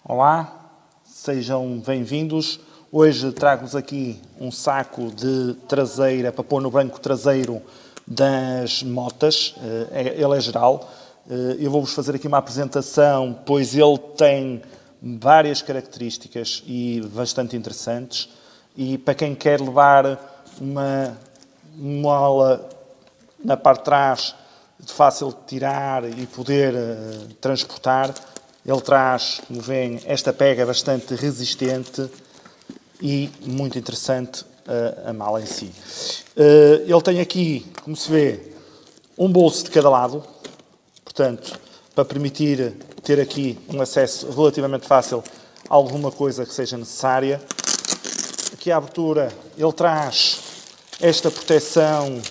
Olá, sejam bem-vindos. Hoje trago-vos aqui um saco de traseira para pôr no banco traseiro das motas. Ele é geral. Eu vou-vos fazer aqui uma apresentação, pois ele tem várias características e bastante interessantes. E para quem quer levar uma mola na parte de trás, de fácil de tirar e poder transportar, ele traz, como veem, esta pega bastante resistente e muito interessante a mala em si. Ele tem aqui, como se vê, um bolso de cada lado, portanto, para permitir ter aqui um acesso relativamente fácil a alguma coisa que seja necessária. Aqui a abertura, ele traz esta proteção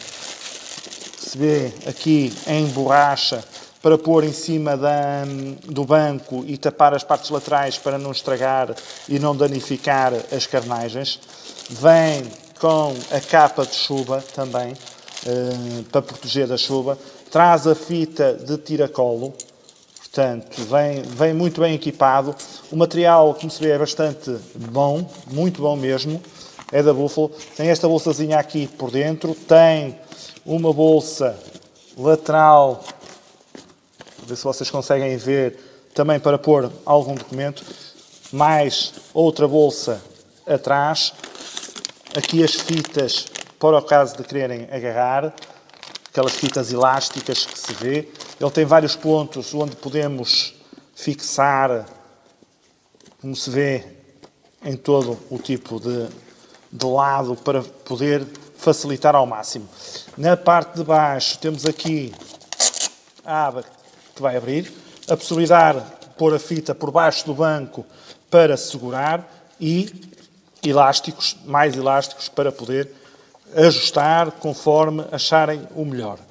que se vê aqui em borracha para pôr em cima do banco e tapar as partes laterais para não estragar e não danificar as carnagens. Vem com a capa de chuva também, para proteger da chuva. Traz a fita de tiracolo, portanto, vem muito bem equipado. O material, como se vê, é bastante bom, muito bom mesmo. É da Buffalo. Tem esta bolsazinha aqui por dentro, tem uma bolsa lateral, ver se vocês conseguem ver, também para pôr algum documento, mais outra bolsa atrás, aqui as fitas para o caso de quererem agarrar, aquelas fitas elásticas que se vê. Ele tem vários pontos onde podemos fixar, como se vê, em todo o tipo de lado, para poder facilitar ao máximo. Na parte de baixo temos aqui a aba que vai abrir, a possibilidade de pôr a fita por baixo do banco para segurar e elásticos, mais elásticos, para poder ajustar conforme acharem o melhor.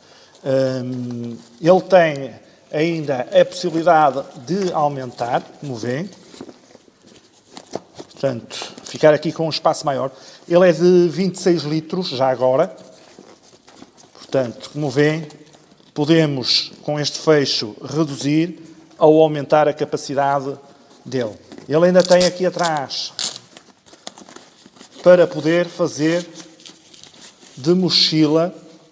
Ele tem ainda a possibilidade de aumentar, como veem, portanto, ficar aqui com um espaço maior. Ele é de 26 litros, já agora, portanto, como veem, podemos, com este fecho, reduzir ou aumentar a capacidade dele. Ele ainda tem aqui atrás para poder fazer de mochila,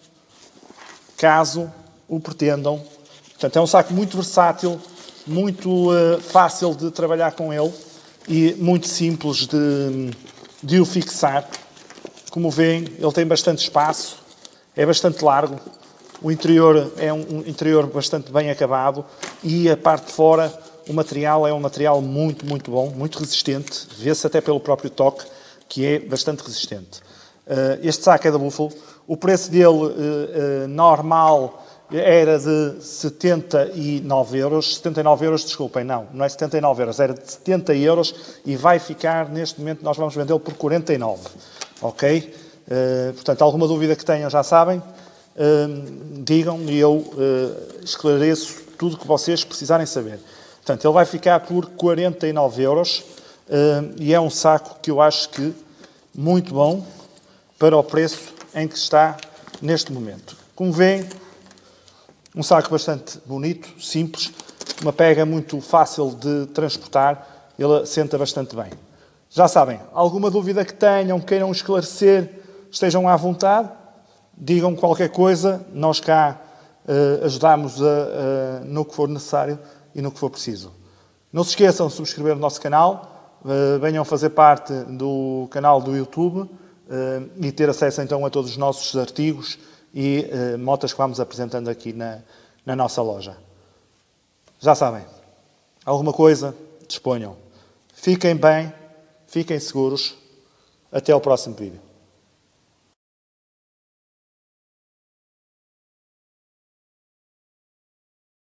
caso o pretendam. Portanto, é um saco muito versátil, muito fácil de trabalhar com ele e muito simples de o fixar. Como veem, ele tem bastante espaço, é bastante largo. O interior é um interior bastante bem acabado e a parte de fora, o material é um material muito, muito bom, muito resistente. Vê-se até pelo próprio toque que é bastante resistente. Este saco é da Buffalo. O preço dele normal era de 79 euros. 79 euros, desculpem, não é 79 euros, era de 70 euros e vai ficar, neste momento, nós vamos vendê-lo por 49. Ok? Portanto, alguma dúvida que tenham já sabem. Digam e eu esclareço tudo o que vocês precisarem saber. Portanto, ele vai ficar por 49 euros e é um saco que eu acho que muito bom para o preço em que está neste momento. Como veem, um saco bastante bonito, simples, uma pega muito fácil de transportar, ele assenta bastante bem. Já sabem, alguma dúvida que tenham, queiram esclarecer, estejam à vontade. Digam qualquer coisa, nós cá ajudamos no que for necessário e no que for preciso. Não se esqueçam de subscrever o nosso canal, venham fazer parte do canal do YouTube e ter acesso então a todos os nossos artigos e motas que vamos apresentando aqui na nossa loja. Já sabem, alguma coisa, disponham. Fiquem bem, fiquem seguros. Até ao próximo vídeo.